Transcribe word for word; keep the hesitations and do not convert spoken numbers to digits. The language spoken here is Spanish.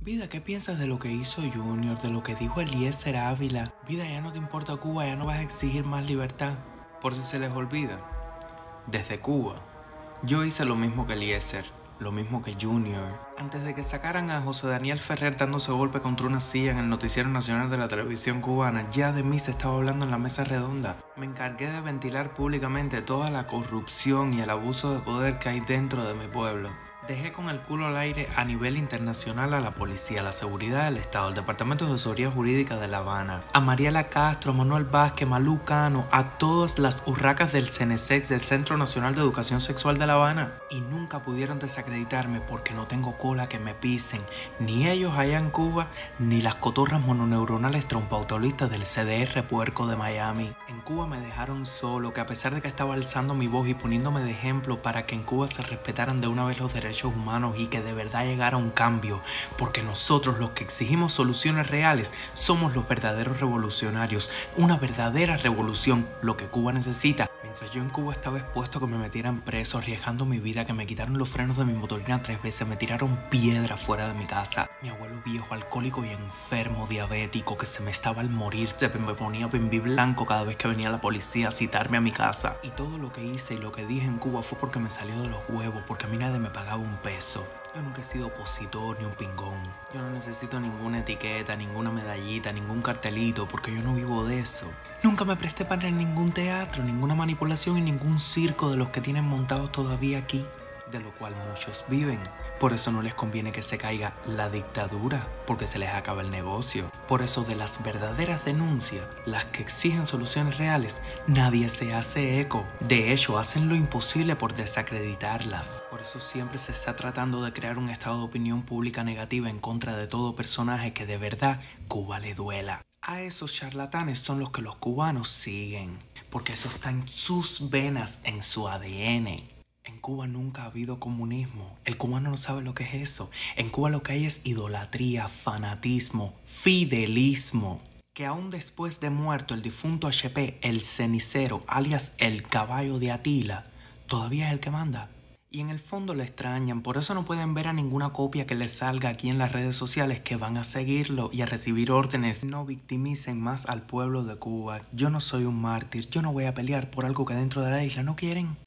Vida, ¿qué piensas de lo que hizo Junior, de lo que dijo Eliezer Ávila? Vida, ya no te importa Cuba, ya no vas a exigir más libertad. Por si se les olvida, desde Cuba, yo hice lo mismo que Eliezer, lo mismo que Junior. Antes de que sacaran a José Daniel Ferrer dándose golpe contra una silla en el noticiero nacional de la televisión cubana, ya de mí se estaba hablando en la mesa redonda. Me encargué de ventilar públicamente toda la corrupción y el abuso de poder que hay dentro de mi pueblo. Dejé con el culo al aire a nivel internacional a la policía, la seguridad del Estado, el Departamento de Asesoría Jurídica de La Habana, a Mariela Castro, a Manuel Vázquez, Malú Cano, a todas las urracas del CENESEX, del Centro Nacional de Educación Sexual de La Habana. Y nunca pudieron desacreditarme porque no tengo cola que me pisen, ni ellos allá en Cuba, ni las cotorras mononeuronales trompautolistas del C D R Puerco de Miami. En Cuba me dejaron solo, que a pesar de que estaba alzando mi voz y poniéndome de ejemplo para que en Cuba se respetaran de una vez los derechos humanos y que de verdad llegara un cambio, porque nosotros los que exigimos soluciones reales somos los verdaderos revolucionarios, una verdadera revolución, lo que Cuba necesita. Mientras yo en Cuba estaba expuesto a que me metieran preso, arriesgando mi vida, que me quitaron los frenos de mi motorina tres veces, me tiraron piedra fuera de mi casa, mi abuelo viejo, alcohólico y enfermo, diabético, que se me estaba al morir, se me ponía pimbí blanco cada vez que venía la policía a citarme a mi casa. Y todo lo que hice y lo que dije en Cuba fue porque me salió de los huevos, porque a mí nadie me pagaba un peso. Yo nunca he sido opositor ni un pingón. Yo no necesito ninguna etiqueta, ninguna medallita, ningún cartelito, porque yo no vivo de eso. Nunca me presté para ningún teatro, ninguna manipulación y ningún circo de los que tienen montados todavía aquí, de lo cual muchos viven. Por eso no les conviene que se caiga la dictadura, porque se les acaba el negocio. Por eso de las verdaderas denuncias, las que exigen soluciones reales, nadie se hace eco. De hecho, hacen lo imposible por desacreditarlas. Por eso siempre se está tratando de crear un estado de opinión pública negativa en contra de todo personaje que de verdad Cuba le duela. A esos charlatanes son los que los cubanos siguen, porque eso está en sus venas, en su A D N. En Cuba nunca ha habido comunismo. El cubano no sabe lo que es eso. En Cuba lo que hay es idolatría, fanatismo, fidelismo. Que aún después de muerto el difunto H P, el cenicero, alias el caballo de Atila, todavía es el que manda. Y en el fondo le extrañan, por eso no pueden ver a ninguna copia que les salga aquí en las redes sociales, que van a seguirlo y a recibir órdenes. No victimicen más al pueblo de Cuba. Yo no soy un mártir, yo no voy a pelear por algo que dentro de la isla no quieren.